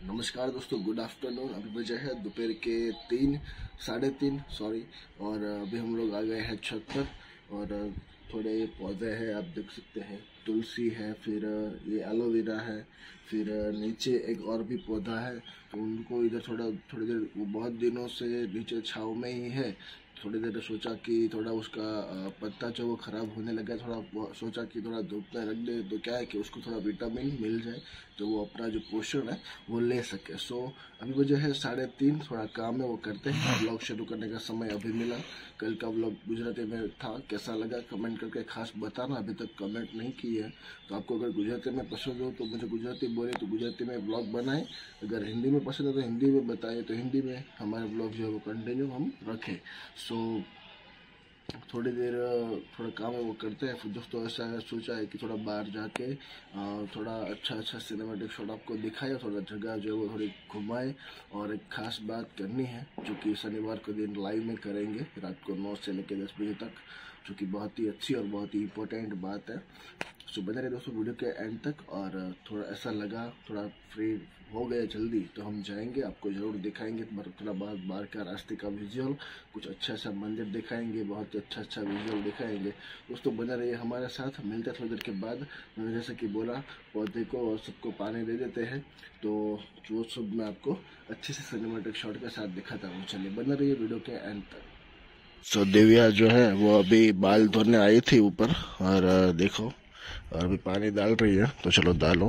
नमस्कार दोस्तों, good afternoon. अभी बजे है दोपहर के 3, 3:30 सॉरी। और अभी हम लोग आ गए हैं छत पर और थोड़े पौधे हैं, आप देख सकते हैं। तुलसी है, फिर ये एलोवेरा है, फिर नीचे एक और भी पौधा है। तो उनको इधर थोड़ी देर, वो बहुत दिनों से नीचे छाँव में ही है। थोड़ी देर सोचा कि थोड़ा उसका पत्ता जो वो ख़राब होने लगा, थोड़ा सोचा कि थोड़ा धूप में रख दे तो क्या है कि उसको थोड़ा विटामिन मिल जाए, तो वो अपना जो पोषण है वो ले सके। सो अभी वजह है 3:30, थोड़ा काम है वो करते हैं। व्लॉग शुरू करने का समय अभी मिला। कल का व्लॉग गुजराती में था, कैसा लगा कमेंट करके खास बताना। अभी तक कमेंट नहीं की है तो आपको अगर गुजराती में पसंद हो तो मुझे गुजराती बोले तो गुजराती में ब्लॉग बनाए, अगर हिंदी में पसंद है तो हिंदी में बताए, तो हिंदी में हमारे ब्लॉग जो है वो कंटिन्यू हम रखें। सो थोड़ी देर थोड़ा काम है वो करते हैं। फिर दोस्तों ऐसा है, सोचा है कि थोड़ा बाहर जाके थोड़ा अच्छा सिनेमेटिक शॉट आपको दिखाए, थोड़ा जगह जो है वो थोड़ी घुमाए। और एक खास बात करनी है जो कि शनिवार के दिन लाइव में करेंगे रात को 9 से लेकर 10 बजे तक, जो कि बहुत ही अच्छी और बहुत ही इम्पोर्टेंट बात है। सो बने रहे दोस्तों वीडियो के एंड तक। और थोड़ा ऐसा लगा, थोड़ा फ्री हो गया जल्दी तो हम जाएंगे, आपको ज़रूर दिखाएंगे थोड़ा बाहर का रास्ते का विजुअल, कुछ अच्छा मंदिर दिखाएंगे, बहुत अच्छा विजुअल दिखाएंगे। दोस्तों बने रहिए हमारे साथ। मिलते हैं थोड़ी देर के बाद। मैंने जैसे कि बोला, पौधे को और सबको पानी दे देते हैं, तो वो सब मैं आपको अच्छे से सिनेमेटिक शॉट के साथ दिखाता हूँ। चलिए बने रहिए वीडियो के एंड तक। सो दिव्या जो है वो अभी बाल धोने आई थी ऊपर, और देखो और अभी पानी डाल रही है। तो चलो डालो,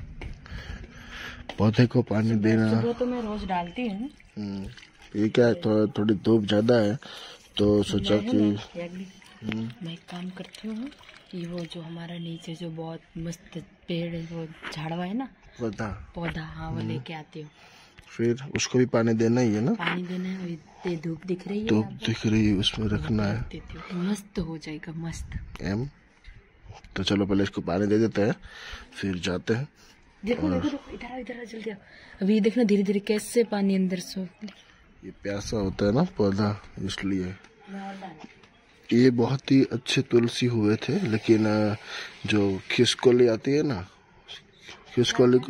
पौधे को पानी देना। सुबह तो मैं रोज डालती हूँ। ये क्या है, थोड़ी धूप ज्यादा है तो सोचा कि मैं एक काम करती हूँ, ये वो जो हमारा नीचे जो बहुत मस्त पेड़ है, वो झाड़वा है ना, पौधा, हाँ वो लेके आती हूँ। फिर उसको भी पानी देना ही है ना? पानी देना है। ये धूप दिख रही है, धूप दिख रही है, उसमें रखना है, मस्त हो जाएगा, मस्त एम। तो चलो पहले इसको पानी दे देते हैं, फिर जाते हैं। देखो इधर जल्दी। अभी देखना धीरे धीरे कैसे पानी अंदर सोख। ये प्यासा होता है ना पौधा, इसलिए। ये बहुत ही अच्छे तुलसी हुए थे, लेकिन जो खिसकोली आती है ना, खिसकोली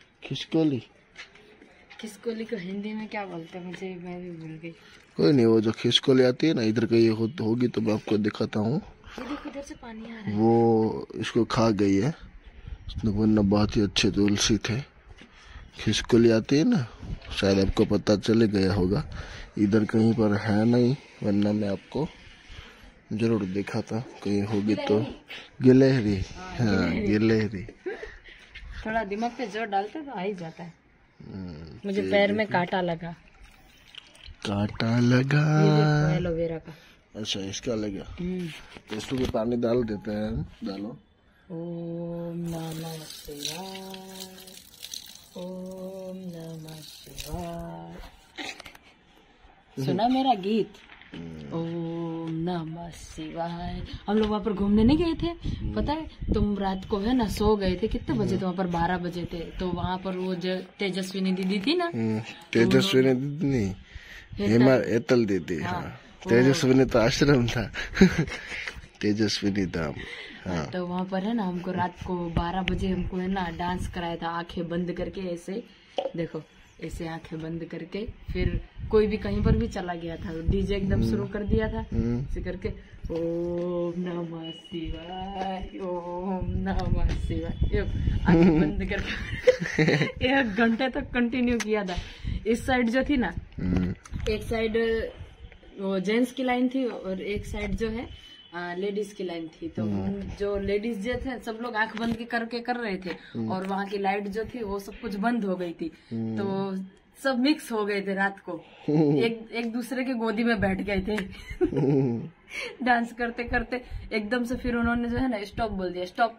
को हिंदी में क्या बोलते हैं, मैं भी भूल गई। कोई नहीं, वो जो खिसकोली आती है ना, इधर कहीं होगी तो मैं आपको दिखाता हूँ। इधर से पानी आ रहा है। वो इसको खा गई है, वरना बहुत ही अच्छे तुलसी थे। खिसकोली आती है ना, शायद आपको पता चले गया होगा। इधर कहीं पर है नहीं, वरना मैं आपको जरूर दिखाता, कहीं होगी तो। गिलहरी, हाँ गिलहरी। थोड़ा दिमाग पे जोर डालते तो आ ही जाता है। मुझे पैर में कांटा लगा। एलोवेरा का। अच्छा, इसका लगा। तो इसको भी पानी डाल देते हैं, डालो। ओम नमः शिवाय, ओम नमः शिवाय। सुना मेरा गीत? ओम नमः शिवाय। हम लोग वहाँ पर घूमने नहीं गए थे, पता है? तुम रात को है ना सो गए थे, कितने बजे थे वहाँ पर? 12 बजे थे। तो वहाँ पर वो तेजस्विनी दीदी थी ना, तेजस्विनी दीदी नहीं, हेतल दीदी। हाँ, तेजस्विनी तो आश्रम था। तेजस्विनी धाम। हाँ। तो वहाँ पर है ना, हमको रात को 12 बजे हमको है ना डांस कराया था, आंखें बंद करके। ऐसे देखो, ऐसे आंखें बंद करके। फिर कोई भी कहीं पर भी चला गया था, डीजे एकदम शुरू कर दिया था ऐसे करके, ओम नमः शिवाय, ओम नमः शिवाय। आंखें बंद करके 1 घंटे तक कंटिन्यू किया था। इस साइड जो थी ना, एक साइड वो जेंट्स की लाइन थी और एक साइड जो है लेडीज की लाइन थी। तो जो लेडीज जो थे सब लोग आंख बंद के करके कर रहे थे, और वहाँ की लाइट जो थी वो सब कुछ बंद हो गई थी। तो सब मिक्स हो गए थे रात को, एक दूसरे के गोदी में बैठ गए थे। डांस करते करते एकदम से फिर उन्होंने जो है ना स्टॉप बोल दिया, स्टॉप।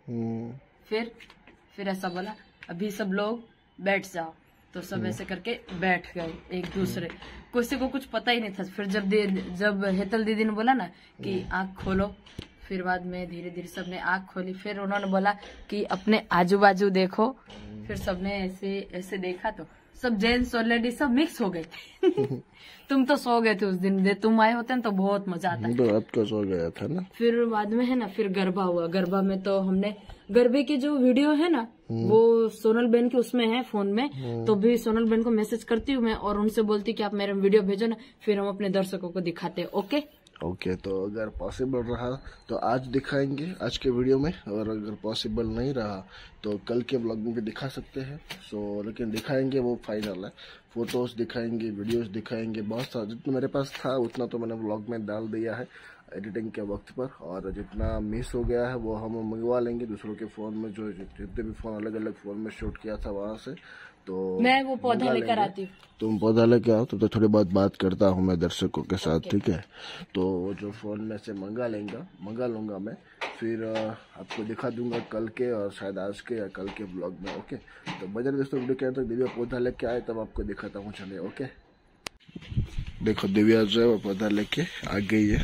फिर ऐसा बोला, अभी सब लोग बैठ जाओ। तो सब ऐसे करके बैठ गए एक दूसरे, किसी को कुछ पता ही नहीं था। फिर जब हेतल दीदी ने बोला ना कि आंख खोलो, फिर बाद में धीरे धीरे सबने आँख खोली, फिर उन्होंने बोला कि अपने आजू बाजू देखो। फिर सबने ऐसे ऐसे देखा तो सब जेंट्स और लेडीज सब मिक्स हो गए थे। तुम तो सो गए थे उस दिन, तुम आए होते ना तो बहुत मजा आता। तो रात को सो गया था ना। फिर बाद में है ना, फिर गरबा हुआ। गरबा में तो हमने गरबे की जो वीडियो है ना वो सोनल बहन की उसमें है फोन में, तो भी सोनल बहन को मैसेज करती हूँ मैं और उनसे बोलती कि आप मेरा वीडियो भेजो ना, फिर हम अपने दर्शकों को दिखाते हैं। ओके, तो अगर पॉसिबल रहा तो आज दिखाएंगे आज के वीडियो में, और अगर पॉसिबल नहीं रहा तो कल के ब्लॉग में भी दिखा सकते हैं। लेकिन दिखाएंगे वो फाइनल है। फोटोज दिखाएंगे, वीडियोस दिखाएंगे, बहुत सारा जितना मेरे पास था उतना तो मैंने ब्लॉग में डाल दिया है एडिटिंग के वक्त पर, और जितना मिस हो गया है वो हम मंगवा लेंगे दूसरों के फ़ोन में, जो जितने भी फ़ोन अलग अलग फ़ोन में शूट किया था वहाँ से। तो मैं वो पौधा लेकर आती हूँ, तुम पौधा लेके आओ तो थोड़ी बहुत बात करता हूँ मैं दर्शकों के साथ, ठीक है। तो जो फ़ोन में से मंगा लूँगा मैं, फिर आपको दिखा दूंगा कल के और शायद आज के या कल के ब्लॉग में। ओके, तो बजाय दोस्तों वीडियो के अंत तक दिव्या पौधा लेके आए तब आपको दिखाता हूँ, चलिए। ओके, देखो दिव्या जो है वो पौधा लेके आ गई है।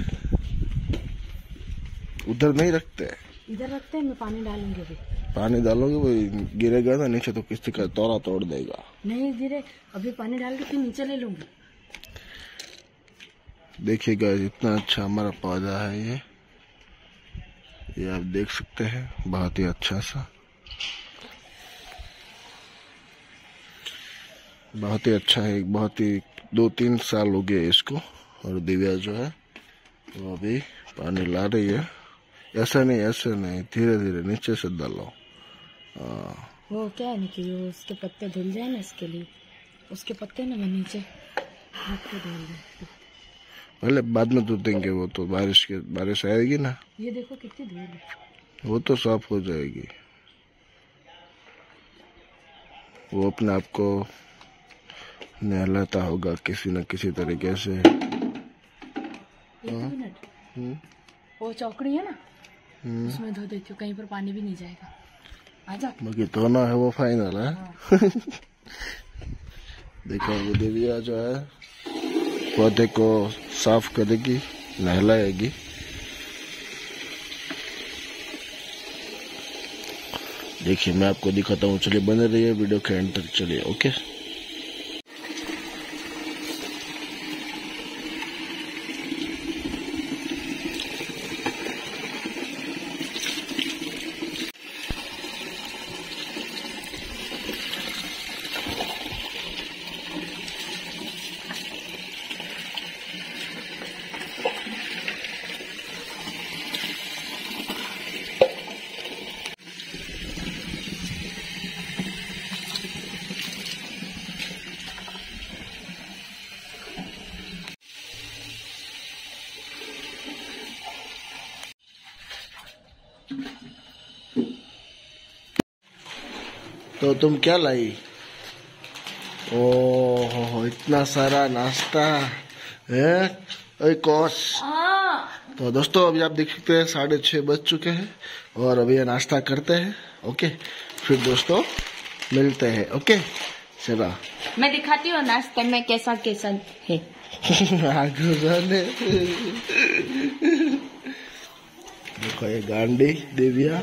उधर नहीं रखते, इधर रखते हैं। मैं पानी डालूंगी अभी। पानी डालोगे वो गिरेगा ना नीचे तो किसी का तोड़ा तोड़ देगा। नहीं धीरे, अभी पानी डाल के फिर नीचे ले लूंगी। देखिएगा इतना अच्छा हमारा पौधा है ये आप देख सकते हैं, बहुत ही अच्छा सा, बहुत ही अच्छा है। बहुत ही 2-3 साल हो गए इसको, और दिव्या जो है वो अभी पानी ला रही है। ऐसे नहीं, धीरे धीरे नीचे से डालो। वो क्या है ना कि वो उसके पत्ते धुल जाए ना, इसके लिए उसके पत्ते ना मैं नीचे हाथ पे डाल दूं। पहले बाद में धो देंगे, वो तो बारिश आएगी ना। ये देखो कितनी धूल है, वो तो साफ हो जाएगी, वो अपने आप को नहलाता होगा किसी न किसी तरीके से। वो चौकड़ी है ना उसमें धो देती हूँ, कहीं पर पानी भी नहीं जाएगा। आजा, बाकी धोना है वो फाइनल है। हाँ। देखो वो दिव्या जो है पौधे को साफ करेगी, नहलाएगी। देखिए मैं आपको दिखाता हूँ, चलिए बने रहिए वीडियो के एंड तक, चलिए। ओके, तो तुम क्या लाई? ओह इतना सारा नाश्ता है कोस। तो दोस्तों अभी आप देख सकते हैं 6:30 बज चुके हैं और अभी नाश्ता करते हैं। ओके, फिर दोस्तों मिलते हैं। ओके चला, मैं दिखाती हूँ नाश्ते में कैसा कैसा है। देखो ये गांडी दिव्या,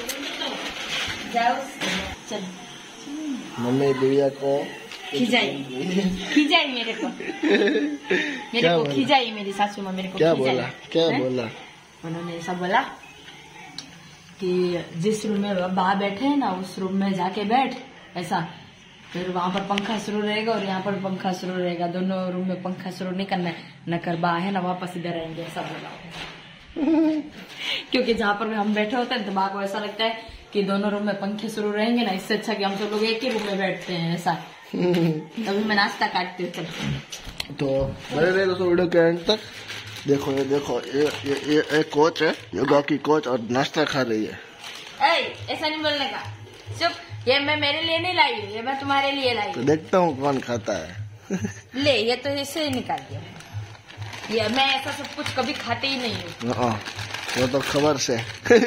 मम्मी दिव्या को खिजाई मेरे को खिजाई, मेरी सासू माँ मेरे को क्या बोला उन्होंने ऐसा बोला कि जिस रूम में बा बैठे हैं ना उस रूम में जाके बैठ, ऐसा फिर वहाँ पर पंखा शुरू रहेगा और यहाँ पर पंखा शुरू रहेगा, दोनों रूम में पंखा शुरू नहीं करना है, न कर बा है ना वापस इधर आएंगे, ऐसा बोला। क्योंकि जहाँ पर हम बैठे होते हैं तो बा को ऐसा लगता है कि दोनों रूम में पंखे शुरू रहेंगे ना, इससे अच्छा कि हम सब लोग एक ही रूम में बैठते हैं, ऐसा। तभी मैं नाश्ता काटती हूँ। तो बने रहे दोस्तों वीडियो के एंड तक। देखो ये कोच है, योगा की कोच, और नाश्ता खा रही है। ऐसा नहीं बोलने का, चुप। ये मैं मेरे लिए नहीं लाई, ये मैं तुम्हारे लिए लाई। तो देखता हूँ कौन खाता है। ले, ये तो ऐसे ही निकाल दिया। ये मैं ऐसा सब कुछ कभी खाते ही नहीं हूँ। वो तो खबर से।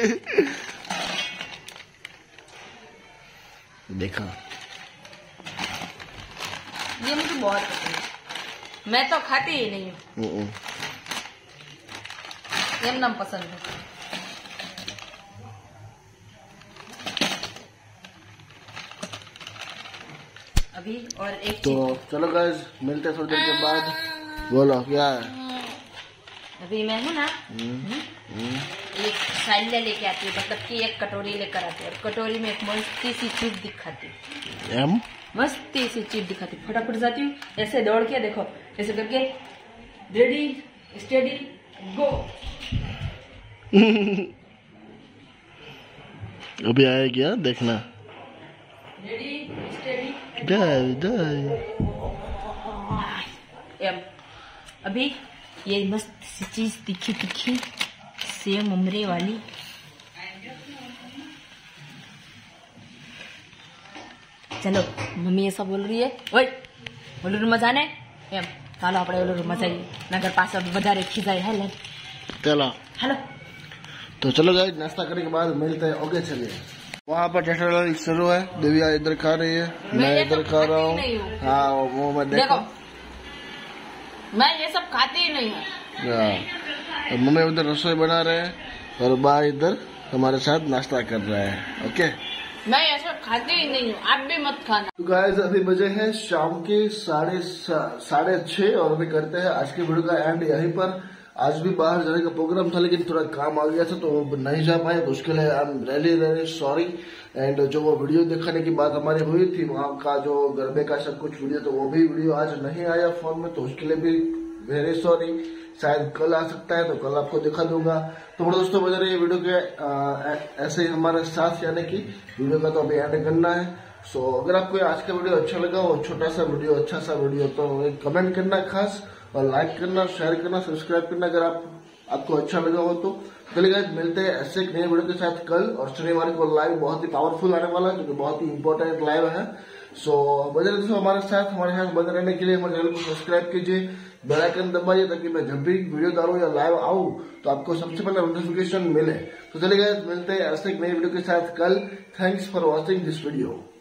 देखा, ये मुझे बहुत पसंद है, मैं तो खाती ही नहीं हूँ। ये नाम पसंद है। अभी और एक तो चलो गाइस मिलते हैं थोड़ी देर के बाद। बोलो क्या है? अभी मैं हूँ ना एक साइले लेके आती हूँ, मतलब कि एक कटोरी लेकर आती हूँ, कटोरी में एक मस्ती सी चीज दिखाती हूँ, मस्ती सी चीज दिखाती हूँ। फटाफट जाती हूँ, ऐसे दौड़ के देखो, ऐसे करके रेडी स्टेडी गो। अभी आया क्या देखना। रेडी स्टेडी अभी ये मस्त सी चीज तीखी तीखी सेव उमरे वाली। चलो मम्मी ऐसा बोल रही है, ओए ओलू रूम जाने एम चालो આપણે ઓલું રૂમ જઈએ, નગર પાછળ વધારે ખીજાય। हेलो चलो हेलो। तो चलो गाइस नाश्ता करने के बाद मिलते हैं। ओके चलिए। वहाँ पर टेस्टर शुरू है, दिव्या इधर खा रही है, मैं इधर खा रहा हूँ। हाँ वो मैं देखो मैं ये सब खाती ही नहीं हूँ। तो मम्मी उधर रसोई बना रहे हैं और बा इधर हमारे साथ नाश्ता कर रहा है। ओके मैं ये सब खाती ही नहीं हूँ, आप भी मत खाना। तो गाइस अभी बजे हैं शाम के 6:30 और अभी करते हैं आज की वीडियो का एंड यहीं पर। आज भी बाहर जाने का प्रोग्राम था लेकिन थोड़ा काम आ गया था तो नहीं जा पाए, तो उसके लिए I am really sorry. And जो वो वीडियो दिखाने की बात हमारी हुई थी वहाँ का जो गरबे का सब कुछ वीडियो, तो वो भी वीडियो आज नहीं आया फोन में, तो उसके लिए भी वेरी सॉरी। शायद कल आ सकता है तो कल आपको दिखा दूंगा। तो बड़े दोस्तों बजा रही है वीडियो के ऐसे ही हमारे साथ, यानी कि वीडियो का तो अभी एंड करना है। सो अगर आपको आज का वीडियो अच्छा लगा हो, छोटा सा वीडियो अच्छा सा वीडियो, तो कमेंट करना खास, और लाइक करना, शेयर करना, सब्सक्राइब करना अगर आपको अच्छा लगा हो तो। चलिए गाइस मिलते हैं ऐसे एक नए वीडियो के साथ कल, और शनिवार को लाइव बहुत ही पावरफुल आने वाला है, जो कि बहुत ही इंपॉर्टेंट लाइव है। सो बने दोस्तों हमारे साथ बने रहने के लिए हमारे चैनल को सब्सक्राइब कीजिए, बेल आइकन दबाइए, ताकि मैं जब भी वीडियो डालूं या लाइव आऊं तो आपको सबसे पहले नोटिफिकेशन मिले। तो चलिए गाइस मिलते हैं ऐसे एक नई वीडियो के साथ कल। Thanks for watching this video.